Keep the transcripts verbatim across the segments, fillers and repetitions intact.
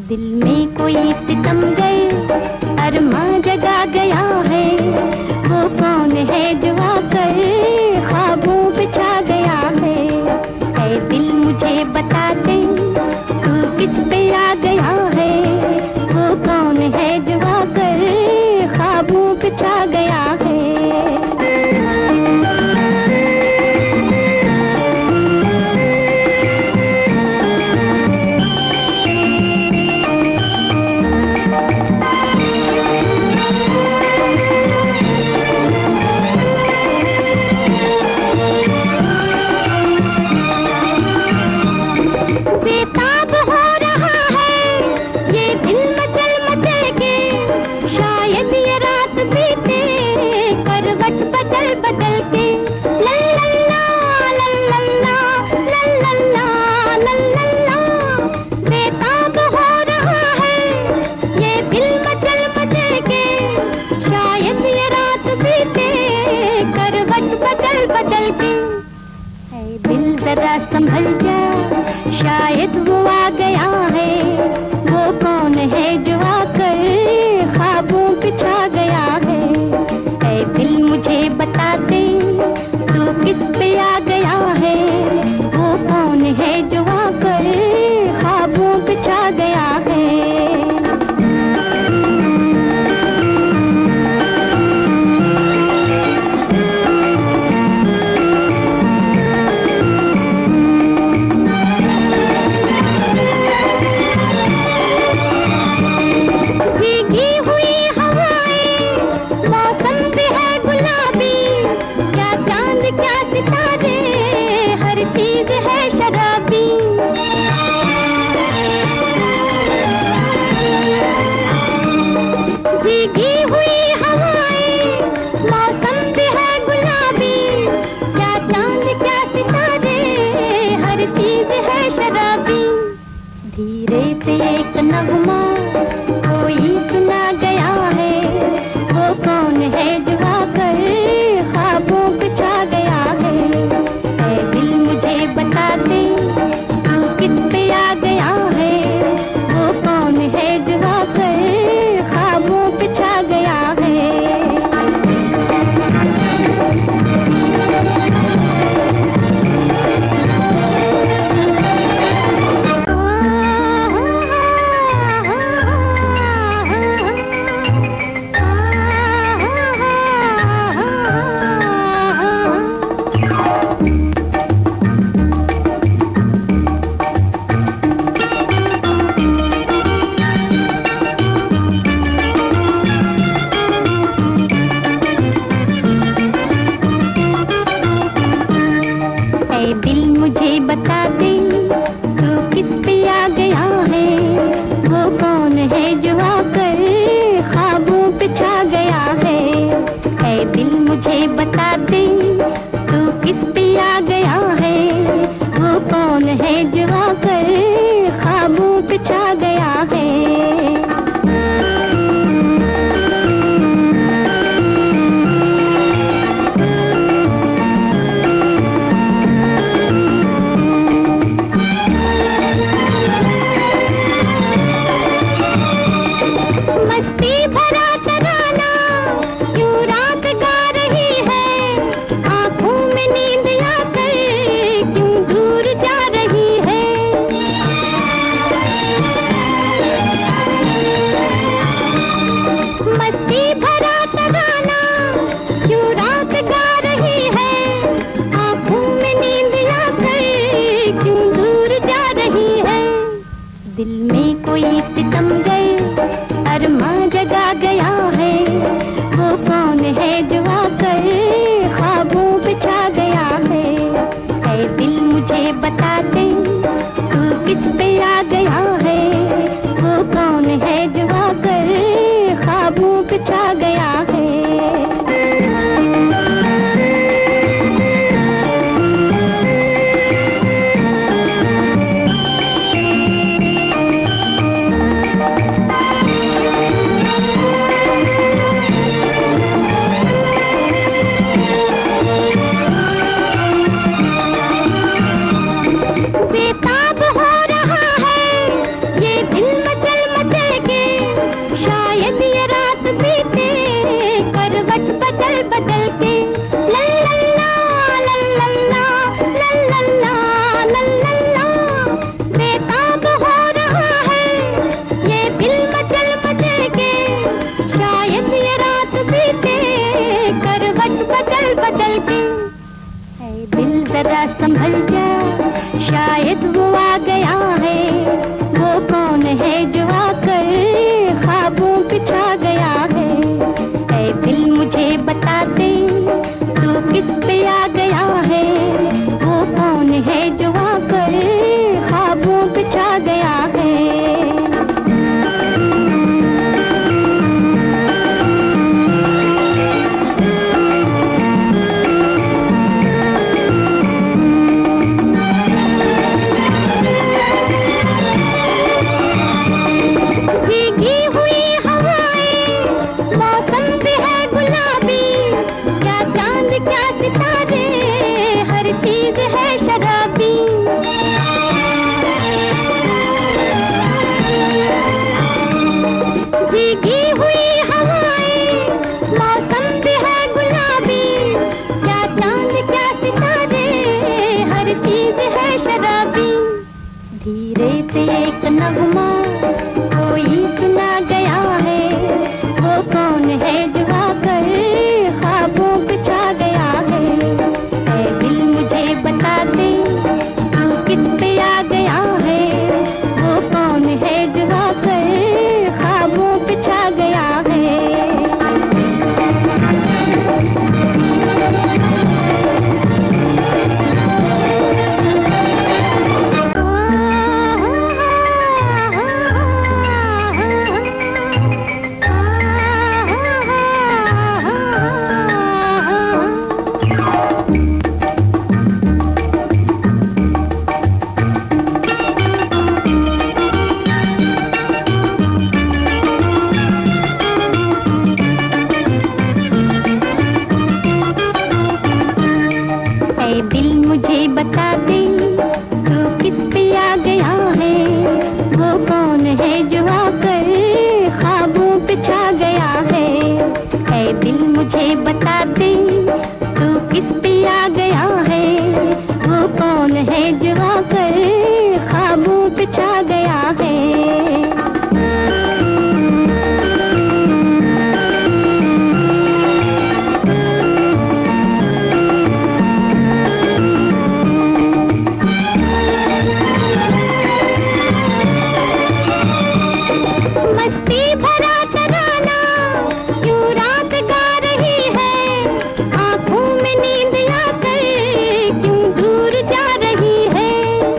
दिल में कोई सितमगर अरमां जगा गया है, वो कौन है जो आकर ख्वाबों पे छा गया है। ऐ दिल मुझे बता दे तू किस पे आ गया है, वो कौन है जो आकर ख्वाबों पे छा गया है। जरा संभल जा, शायद वो आ गया है, वो कौन है जो आकर ख्वाबों पे छा गया है। ऐ दिल मुझे बता दे तू किस पे आ गया है, वो कौन है जो आकर ख्वाबों पे छा गया है। धीरे से एक नगमा कोई सुना गया है, वो कौन है जो आकर ख्वाबों पे छा गया है। ऐ दिल मुझे बता दे तू किस पे आ गया है, वो कौन है जो आकर ख्वाबों पे छा गया है। दिल मुझे बता दे तू किस पे आ गया है, वो कौन है जो आकर ख्वाबों पे छा गया है। ऐ दिल मुझे बता दे तू किस पे आ गया है, वो कौन है जो आकर ख्वाबों पे छा गया है। दिल में कोई सितमगर अरमां जगा गया है, वो कौन है जो आकर ख्वाबों पे छा गया है। ऐ दिल मुझे बता दे तू किस पे आ गया है, वो कौन है जो आकर ख्वाबों पे छा गया है। बेताब हो रहा है जो आकर ख्वाबों पे छा गया है। ऐ दिल मुझे बता दे तू किस पे आ गया है, वो कौन है जो आकर ख्वाबों पे छा गया है। मस्ती भरा तराना यूं रात गा रही है, आंखों में नींद आकर क्यों दूर जा रही है।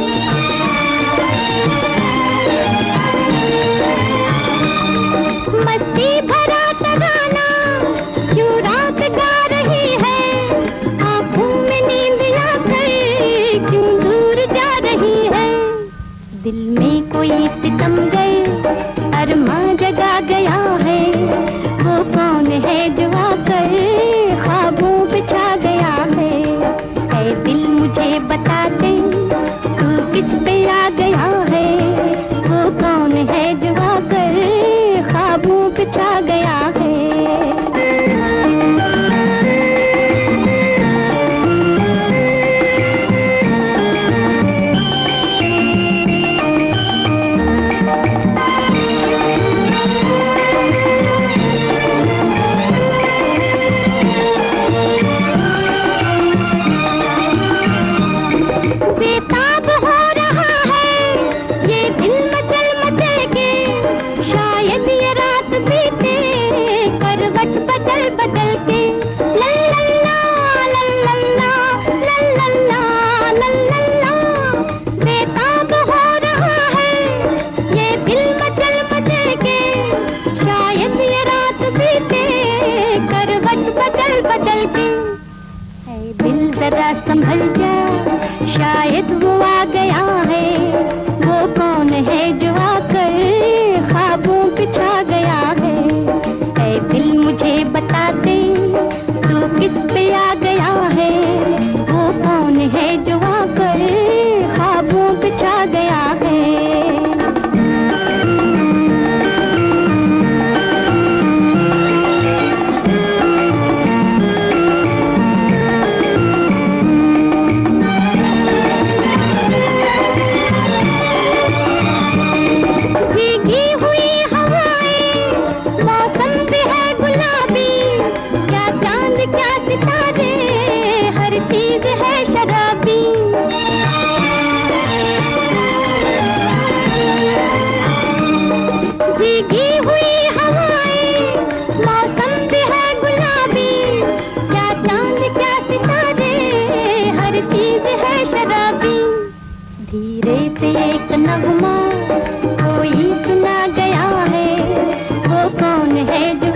मस्ती भरा तराना यूं रात गा रही है, आंखों में नींद आकर क्यों दूर जा रही है। दिल में कोई सितमगर अरमां जगा गया है, वो कौन है जो आकर ख्वाबों पे छा गया है। ऐ दिल मुझे बता दे तू किस पे आ गया है, वो कौन है जो आकर ख्वाबों पे छा गया है। बेताब हो रहा है ये दिल मचल मचल के, शायद ये रात बीते करवट बदल बदल के। लल्लल्ला लल्लल्ला लल्लल्ला लल्लल्ला, बेताब हो रहा है ये दिल मचल मचल के, शायद ये रात बीते करवट बदल बदल के। ऐ दिल जरा संभल जा, शायद वो आ गया है, वो कौन है जो आकर ख्वाबों पे छा गया है। ऐ दिल मुझे बता दे तू किस पे आ गया है, वो कौन है जो आकर ख्वाबों पे छा गया है। भीगी हुई हवाएं, मौसम भी है गुलाबी, क्या चांद क्या सितारे, हर चीज है शराबी। भीगी हुई हवाएं, मौसम भी है गुलाबी, क्या चांद क्या सितारे, हर चीज है शराबी। धीरे से एक नगमा कोई सुना गया है, वो कौन है जो